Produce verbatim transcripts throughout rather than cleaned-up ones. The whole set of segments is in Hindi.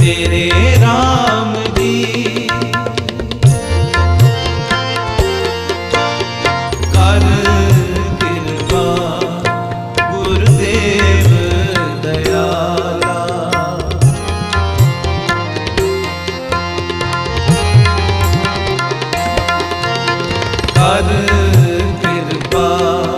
मेरे राम जी। कर कृपा गुरुदेव दयाला, कर कृपा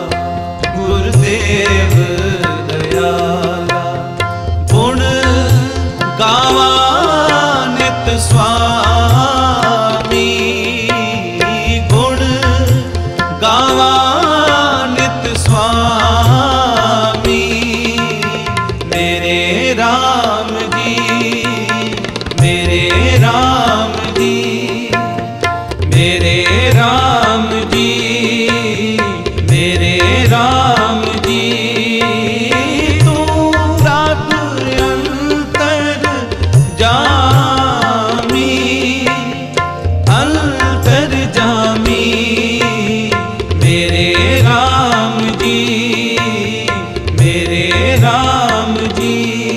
गुरुदेव दयाला। गुण गावा नित स्वामी, गुण गावा नित स्वामी। मेरे राम जी, मेरे राम जी, मेरे राम जी, मेरे राम जी। तू रब अंतर जामी, अंतर जामी। मेरे राम जी, मेरे राम जी।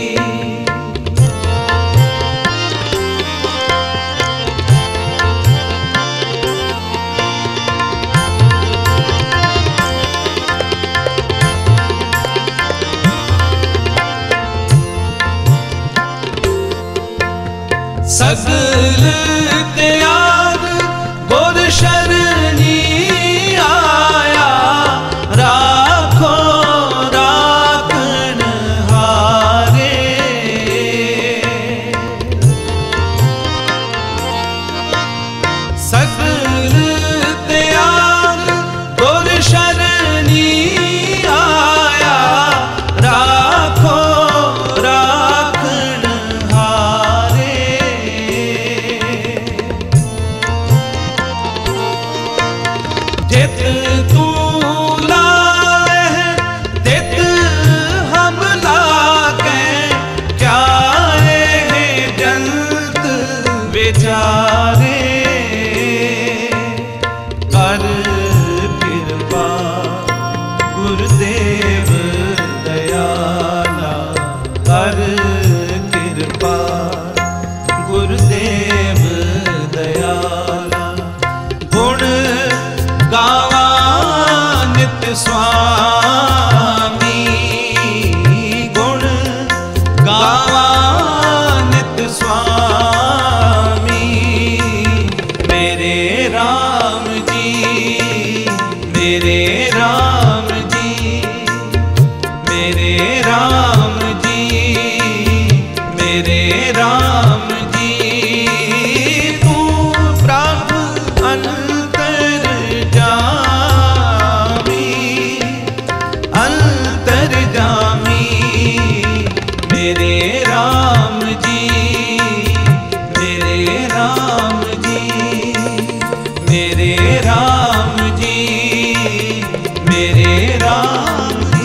सगल त्याग गुर शरणी आया, राखो राखन हारे। सगल त्याग गुर शरणी आया, राखो राखन हारे। जित तू लाए तित हम लागे, क्या है जंत विचारे। कर कृपा गुरुदेव दयाला, कर कृपा गुरुदेव दयाला। गुण गावा नित स्वामी, गुण गावा नित स्वामी। मेरे राम जी, मेरे राम जी, मेरे राम जी, मेरे राम जी। तू प्रभु अंतर जामी, अंतर जामी। मेरे राम जी, मेरे राम जी, मेरे राम जी, मेरे राम जी।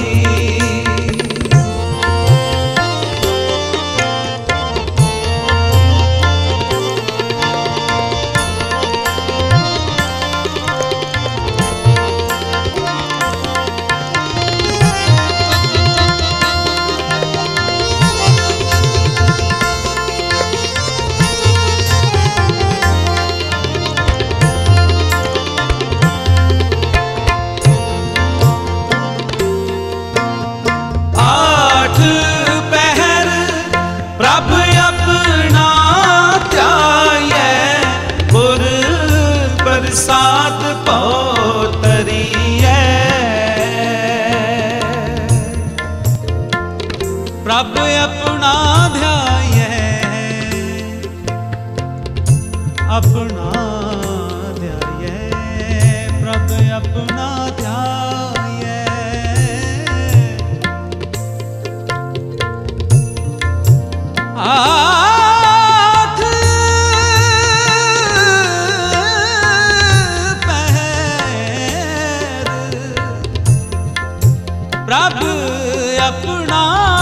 आठ पहर प्रभ अपना ध्याये, गुर प्रसाद पौतरिए। प्रभ अपना ध्याये, अपना ध्याये, प्रभ अपना ध्याये। आठ पहर प्रभ अपना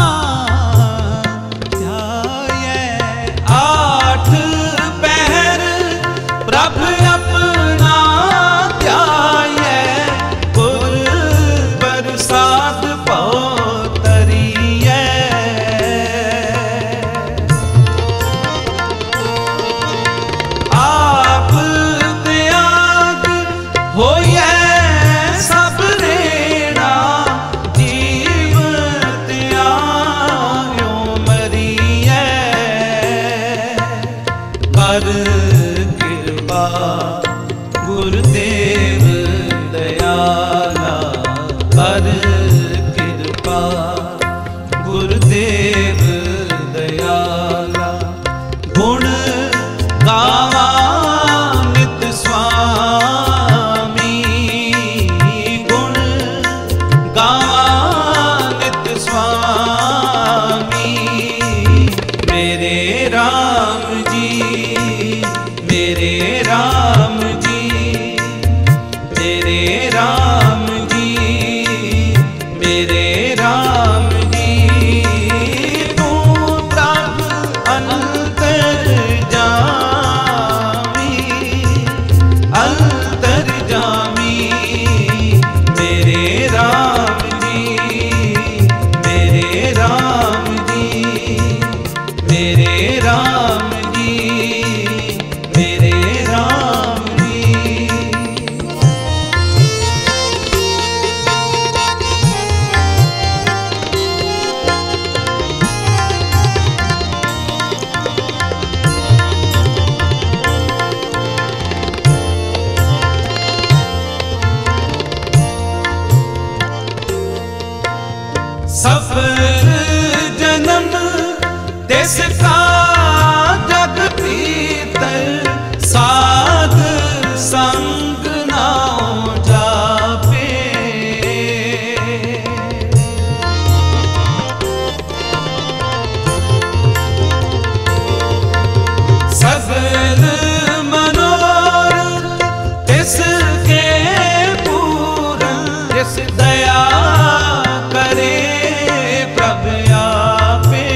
ध्याये। आठ पहर प्रभ अपना ध्याये, गुर कर कृपा गुरुदेव दयाला, कर कृपा गुरुदेव दयाला। गुण गावा नित स्वामी, गुण गावा नित स्वामी। मेरे राम जी, मेरे राम जी, मेरे राम जी, मेरे राम जी। तू प्रभु अंतर्जामी, अंतर्जामी। मेरे राम जी, मेरे राम जी, मेरे राम जी, मेरे राम जी। सफर जन्म देश का जग भीतर, साध संग नाम जापे। सगल मनोरथ तिसके पूरन, जिस दया करे प्रभु आपे।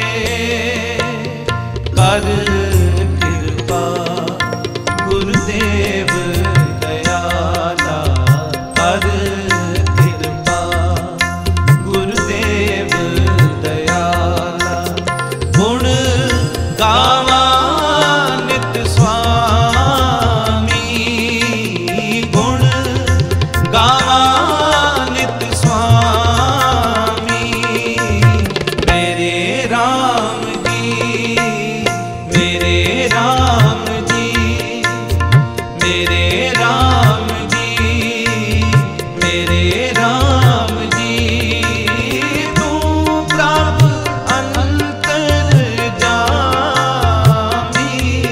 कर कृपा गुरुदेव दयाला, कर कृपा गुरुदेव दयाला। गुण गावा नित स्वामी, गुण गावा नित स्वामी। मेरे राम जी, मेरे राम जी, मेरे राम जी, मेरे राम जी। तू प्रभु अंतर्जामी,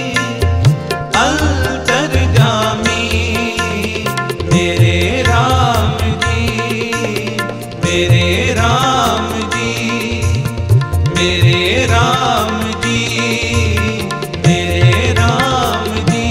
अंतर्जामी। मेरे राम जी, मेरे राम जी, मेरे राम जी, मेरे राम जी।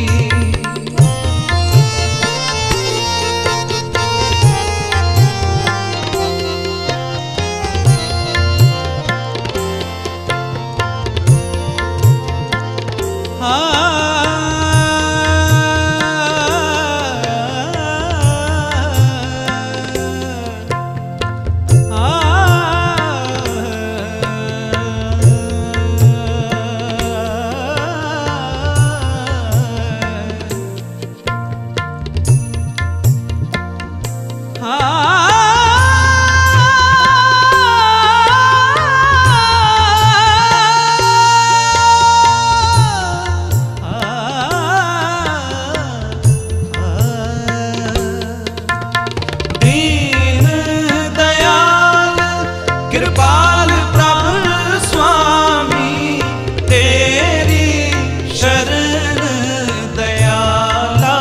दीन दयाल कृपाल प्रभु स्वामी, तेरी शरण दयाला।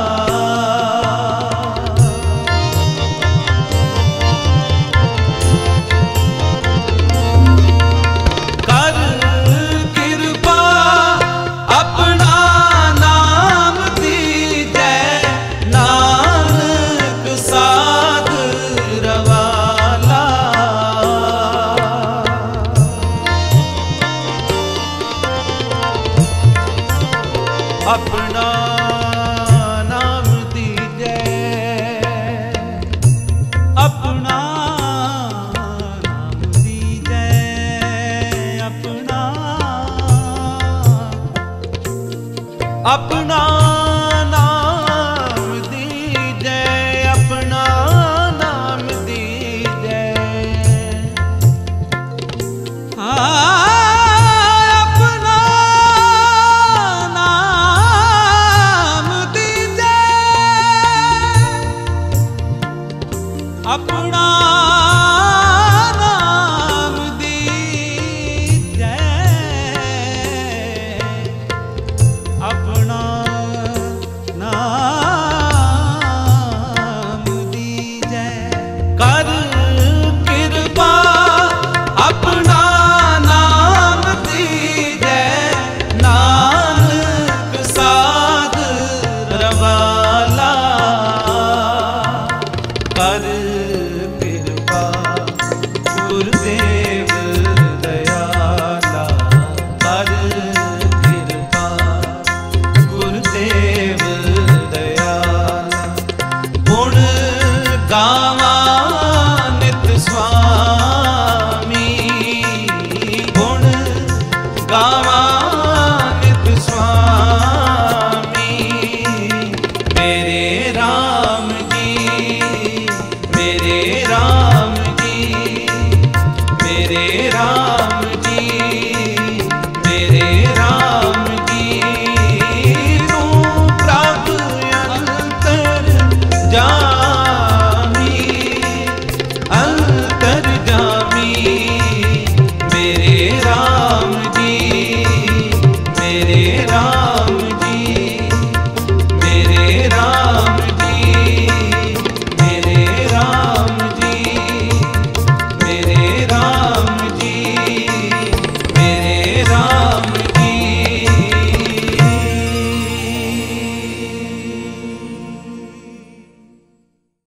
कर कृपा अपना नाम दीजै, नानक साध रवाला। अपना नाम दीजै, अपना नाम दीजै, अपना अपना नाम दीजै, अपना नाम दीजै। हाँ, अपना मेरे राम